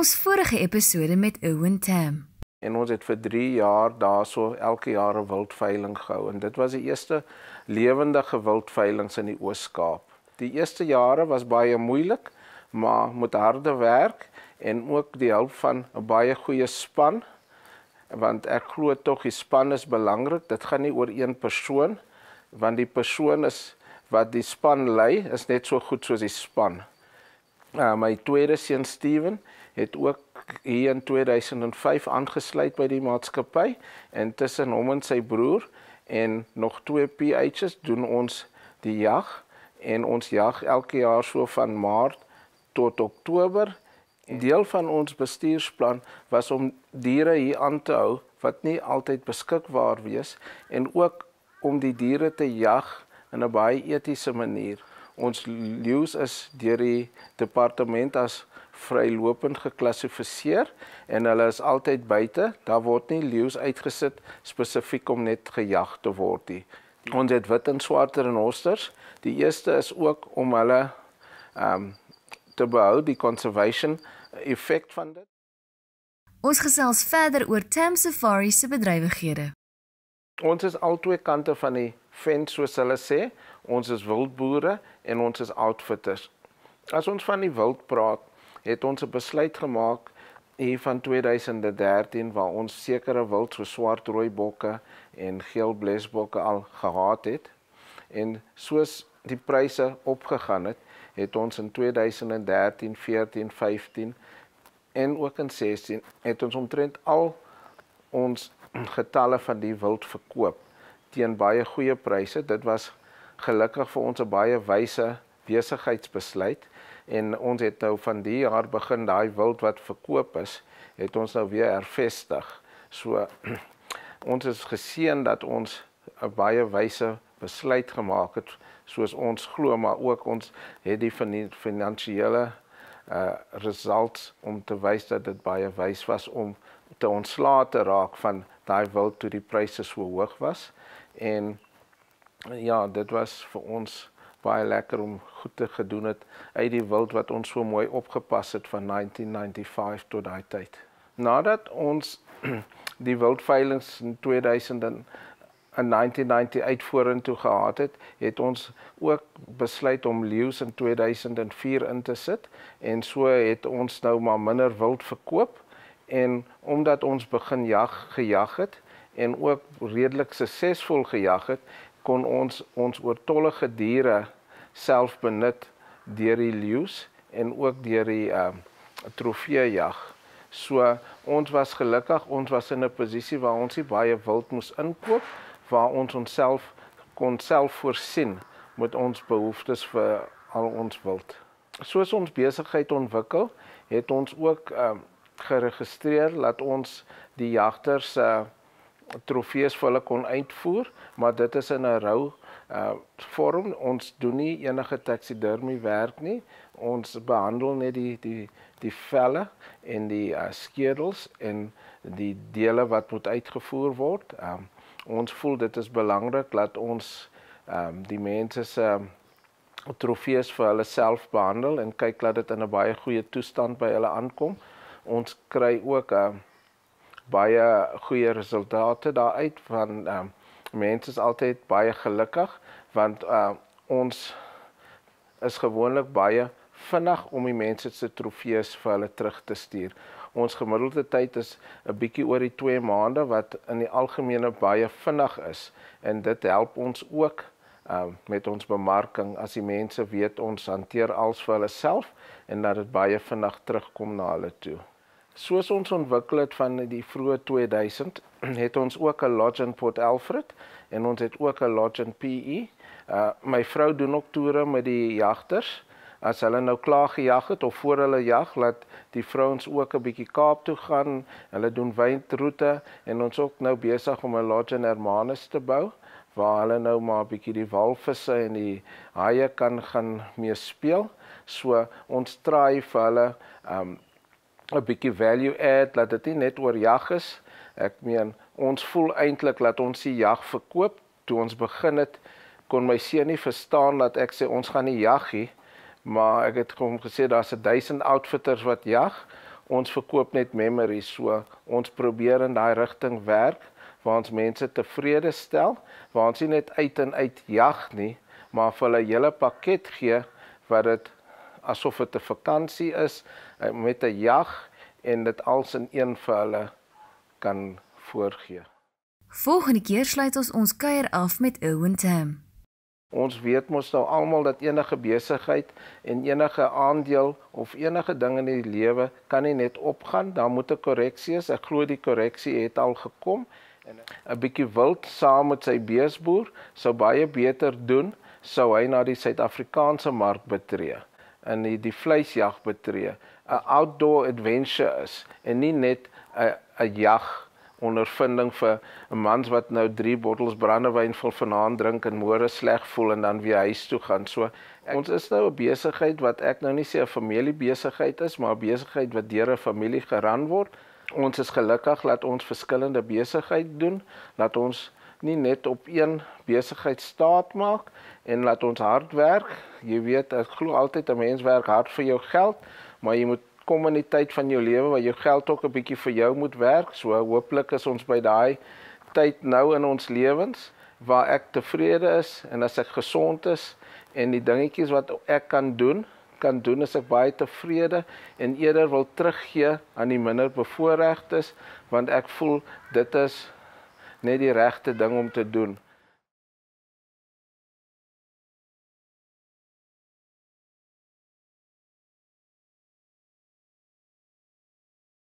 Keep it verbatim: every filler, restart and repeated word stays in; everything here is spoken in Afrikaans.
ons vorige episode met Owen Tam. En ons het vir drie jaar daarso elke jaar 'n wildveiling gehou en dit was die eerste lewendige wildveilings in die Oos-Kaap. Die eerste jare was baie moeilik, maar met harde werk en ook die hulp van 'n baie goeie span, want ek glo tog die span is belangrik. Dit gaan nie oor een persoon, want die persoon is wat die span lei is net so goed soos die span. Uh, my tweede seun Steven het ook hier in twee duisend vyf aangesluit by die maatskappy en tussen hom en sy broer en nog twee P H's doen ons die jag en ons jag elke jaar so van Maart tot Oktober. Deel van ons bestuursplan was om diere hier aan te hou wat nie altyd beskikbaar wees en ook om die diere te jag in 'n baie etiese manier. Ons leeu's is deur die departement as vrylopend geklassifiseer en hulle is altyd buite. Daar word nie leeu's uitgesit spesifiek om net gejag te word nie. Ons het wit en swart renosters. Die eerste is ook om hulle um, te behou, die conservation effek van dit. Ons gesels verder oor Tam Safari se bedrywighede. Ons is al twee kante van die fence, soos hulle sê. Ons is wildboere en ons is outfitters. As ons van die wild praat, het ons 'n besluit gemaak hier van twee duisend dertien waar ons sekere wild so swart rooi bokke en geel blesbokke al gehad het. En soos die pryse opgegaan het, het ons in twee duisend dertien, veertien, vyftien en ook in sestien het ons omtrent al ons getalle van die wild verkoop teen baie goeie pryse. Dit was gelukkig vir ons 'n baie wyse besigheidsbesluit en ons het nou van die jaar begin daai wild wat verkoop is, het ons nou weer hervestig. So ons is geseën dat ons 'n baie wyse besluit gemaak het soos ons glo, maar ook ons het die finansiële uh, results om te wys dat dit baie wys was om te ontslae te raak van daai wild toe die pryse so hoog was. En ja, dit was vir ons baie lekker om goed te gedoen het uit die wild wat ons so mooi opgepas het van negentien vyfennegentig tot daai tyd. Nadat ons die wildveilings in twee duisend en negentien negentig vorentoe gehad het, het ons ook besluit om leeu's in twee duisend vier in te sit en so het ons nou maar minder wild verkoop en omdat ons begin jag gejag het en ook redelik suksesvol gejag het, kon ons ons oortollige diere self benut deur die leeu's en ook deur die uh, trofeejag. So ons was gelukkig, ons was in 'n posisie waar ons nie baie wild moes inkoop, waar ons onsself kon self voorsien met ons behoeftes vir al ons wild. Soos ons besigheid ontwikkel, het ons ook uh, geregistreer dat ons die jagters uh, trofees vir hulle kon uitvoer, maar dit is in 'n rou uh, vorm. Ons doen nie enige taxidermie werk nie. Ons behandel net die die die velle en die uh, skedels en die dele wat moet uitgevoer word. Um, ons voel dit is belangrik dat ons um, die mense se uh, trofees vir hulle self behandel en kyk dat dit in 'n baie goeie toestand by hulle aankom. Ons kry ook 'n uh, baie goeie resultate daaruit van uh, mense is altyd baie gelukkig want uh, ons is gewoonlik baie vinnig om die mense se trofees vir hulle terug te stuur. Ons gemiddelde tyd is 'n bietjie oor die twee maande wat in die algemene baie vinnig is en dit help ons ook uh, met ons bemarking as die mense weet ons hanteer alles vir hulle self en dat dit baie vinnig terugkom na hulle toe. Soos ons ontwikkel het van die vroeë twee duisend, het ons ook 'n lodge in Port Alfred en ons het ook 'n lodge in P E. Uh, my vrou doen ook toere met die jagters. As hulle nou klaar gejag het of voor hulle jag, laat die vrouens ook 'n bietjie Kaap toe gaan. Hulle doen wynroete en ons ook nou besig om 'n lodge in Hermanus te bou waar hulle nou maar 'n bietjie die walvisse en die haie kan gaan mee speel. So ons try vir hulle um, 'n bietjie value add, laat dit nie net oor jag is. Ek meen, ons voel eintlik dat ons die jag verkoop. Toe ons begin het, kon my seun nie verstaan dat ek sê ons gaan nie jag nie, maar ek het hom gesê daar's duisend outfitters wat jag. ons verkoop net memories, so ons probeer in daai rigting werk, waar ons mense tevrede stel, waar ons nie net uit en uit jag nie, maar vir hulle hele pakket gee, wat dit asof dit 'n vakansie is, met 'n jag, en dit als in een vir hulle kan voorgee. Volgende keer sluit ons ons kuier af met Owen Tam. Ons weet mos nou almal dat enige besigheid en enige aandeel of enige ding in die lewe kan nie net opgaan, daar moet 'n korreksie is. Ek glo die korreksie het al gekom. En 'n bietjie wild saam met sy beesboer sou baie beter doen, sou hy na die Suid-Afrikaanse mark betree, en die, die vleisjag betree, 'n outdoor adventure is, en nie net 'n 'n jag ondervinding vir 'n mans wat nou drie bottels brandewyn vol vanaand drink en môre sleg voel en dan weer huis toe gaan. So ek, ons is nou 'n besigheid wat ek nou nie sê 'n familiebesigheid is, maar 'n besigheid wat deur 'n familie geran word. Ons is gelukkig dat ons verskillende besigheid doen, dat ons nie net op een besigheid staat maak en laat ons hard werk. Jy weet, ek glo altyd 'n mens werk hard vir jou geld, maar jy moet kom in die tyd van jou lewe waar jou geld ook 'n bietjie vir jou moet werk. So hooplik is ons by daai tyd nou in ons lewens waar ek tevrede is en as ek gesond is en die dingetjies wat ek kan doen, kan doen is ek baie tevrede en eerder wil teruggee aan die minder bevoorregtes, want ek voel dit is net die regte ding om te doen.